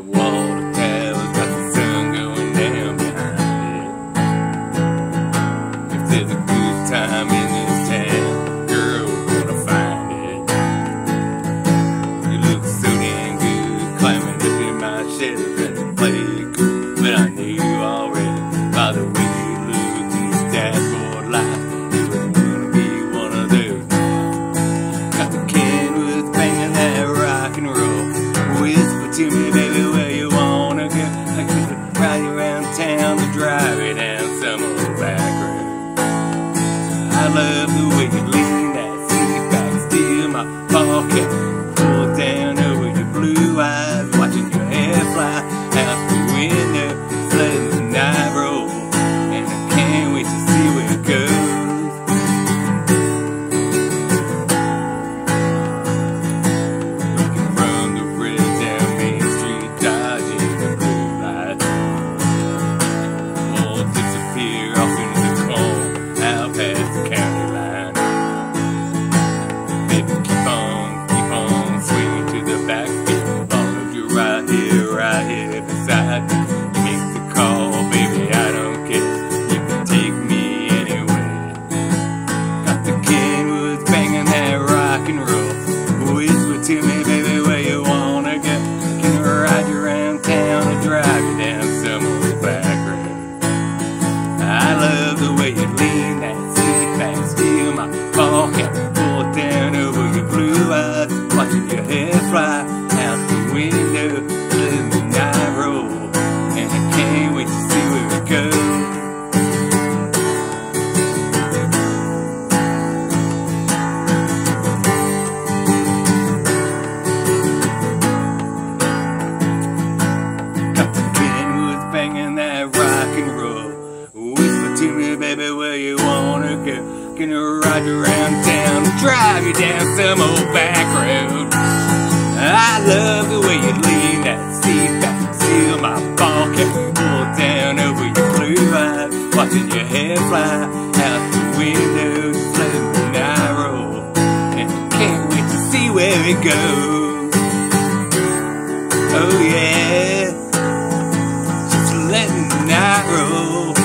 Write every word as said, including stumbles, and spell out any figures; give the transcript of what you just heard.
that water tower's got the sun going down behind it. If there's a good time in this town, girl, we're gonna find it. You look so damn good, climbing up in my shadow and play it cool. But I knew already by the way you look in this dashboard light, you were gonna be one of those. Got the canvas banging that rock and roll. Whisper to me, baby, where you wanna go. I could ride you around town to drive you down some old back road. I love the way you lean that seat back, steal my pocket, pull down over your blue eyes, watching your hair fly out the window, letting the night roll, and I can't wait to see where it goes. Right here beside me, you make the call, baby, I don't care, you can take me anywhere. Got the Kenwoods banging that rock and roll. Whisper to me, baby, where you wanna go. I can ride you around town and drive you down some old back road. I love the way you lean that seat back, steal my pocket, pull down over your blue eyes, watching your hair fly out the window, letting the night roll, and I can't wait to see where it goes. Got the Kenwoods banging that rock and roll. Whisper to me, baby, where you wanna go. Gonna ride you around town, drive you down some old back road. I love the way you lean that seat back, steal my pocket, pull down over your blue eyes, watching your hair fly out the window, just letting the night roll, and I can't wait to see where it goes. Oh yeah, just letting the night roll.